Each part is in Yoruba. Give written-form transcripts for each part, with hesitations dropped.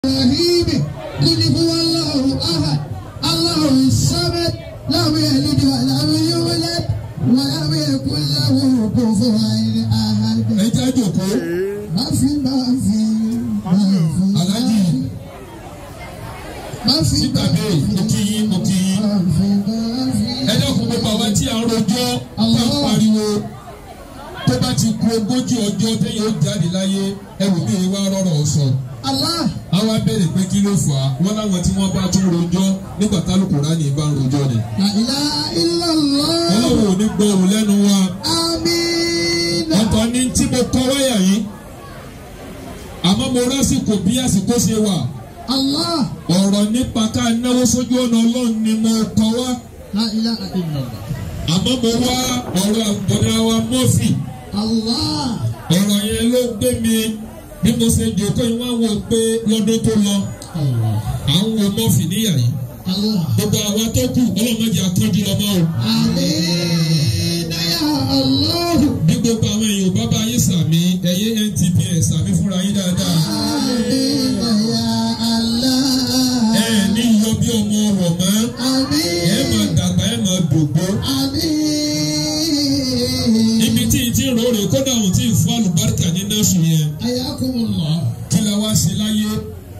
الرحيم قل هو الله أحد الله الصمد لم يلد ولم يولد ولم يكن له كفوا أحد. ẹ jẹ́ àjòkó. alájì síta bẹ́ẹ̀ mo kí yín mo kí yín. ẹ dákun gbogbo àwa tí a ń rojọ́ tá a ń pariwo tó bá ti ku 40 ọjọ́ téèyàn ó jáde láyé ẹrù bí wá rọrọ̀ sọ. àwa béèrè pé kí ló fà á wọn láwọn tí wọ́n bá tún rojọ́ nígbà tálùkùránì bá ń rojọ́ ni. ọlọ́run ò ní gbọ́ òun lẹ́nu wa. ọ̀tọ̀ ni tí mo kọ́ wáyà yìí àmọ́ mo rásìkò bí àsìkò ṣe wà. ọ̀rọ̀ nípa ká náwó sójú ọ̀nà ọlọ́run ni mo kọ́ wá. àmọ́ mo wá ọ̀rọ̀ àbọ̀dá wa mọ́fì. ọ̀rọ̀ yẹn ló gbé mi bí mo ṣe jòkó yìí wọ́n wò pé lọ́dún tó lọ àwọn wo mọ́fì níyà yìí. gbogbo àwa tó kù ọlọ́mọdé àkọ́jú lọ́mọ o. bí gbogbo àwọn èèyàn bàbá yín sàmì ẹ̀yẹ NTPS sàmì fúnra yín dáadáa. ẹ ní yọ bí ọmọ ọ̀rọ̀ mọ́ ẹ máa dàgbà ẹ máa dògbó. ibi tí ì ti rò rè kódà òun tí ì fún àlùbáríkà ní nọ́ọ̀sì yẹn. kí la wá sí láyé.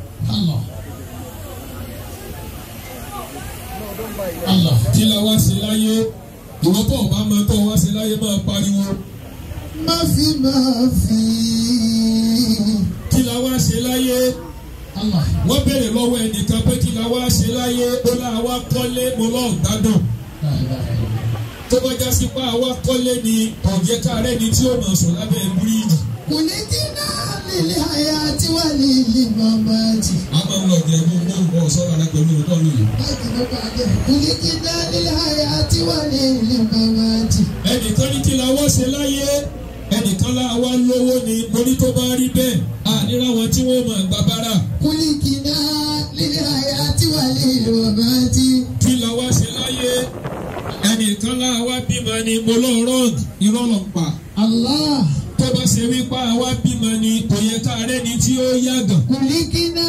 kí la wá sí láyé. ìwọ tó ọba máa tó wá sí láyé máa pariwo. Máfi. kí la wá sí láyé. wọ́n béèrè lọ́wọ́ ẹnìkan pé kí la wá sí láyé ó lá wá kọ́lé mo lọ́ọ̀ gbádùn. tó bá já sí pa àwa kọ́lé ni ọ̀jẹ̀ kárẹ́ ni tí ó mọ̀ sùn lábẹ́ bíríìjì. kò ní kí náà lílé àyà tí wà ní ilé màmá jì. a máa ń lọ jẹ gbogbo nǹkan sọ́ra rẹ pẹ̀lú ìtọ́ lóye. báyìí ló bá jẹ kò ní kí náà lílé àyà tí wà ní ilé màmá jì. ẹnìkan ní kí la wá ṣe láyé ẹnìkan la wá lówó ni lórí tó bá rí bẹ́ẹ̀ àníra wọn tí wọ́n mọ̀ gbà bára. kò ní kí náà lílé àyà tí wà ní ilé màmá jì. kí la wá ṣe láyé ẹnìkan la wá bímọ ni mo lọ rọ́ọ̀gì irọ́ lọ pa. tó bá ṣe wípé àwa bímọ ni kò yẹ káàárẹ̀ ni tí ó yàgàn. kùlìkìnà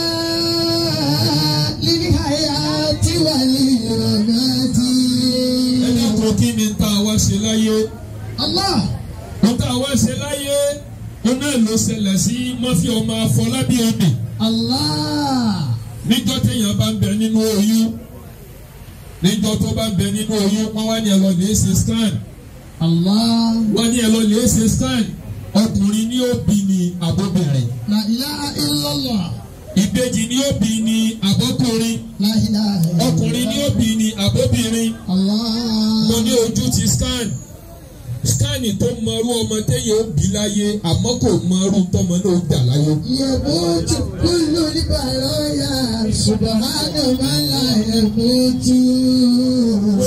lílì àyà tí wà ní ìrọ̀lá tí. ẹ dákun kí ni tá a wá ṣe láyé. ohun tá a wá ṣe láyé òun náà ló ṣẹlẹ̀ sí Murphy ọmọ Afọlábí omi. níjọ́ téèyàn bá ń bẹ nínú oyún níjọ́ tó bá ń bẹ nínú oyún wọ́n wá ní ẹ lọ lè ṣe scan. wọ́n ní ẹ lọ lè ṣe scan. ọkùnrin ni ó bí ni àbóbìnrin. La ilaha illallah. ìbejì ni ó bí ni àbọ́kùnrin. La ilaha illallah. ọkùnrin ni ó bí ni àbóbìnrin. mo ní ojú ti scan tó mọrú ọmọ téèyàn ó bí láyé àmọ́ kò mọrú tọmọ náà ó dà láyé. yẹ̀bùtù kúlù níbàárọ̀ yà subhana man la yẹ̀bùtù.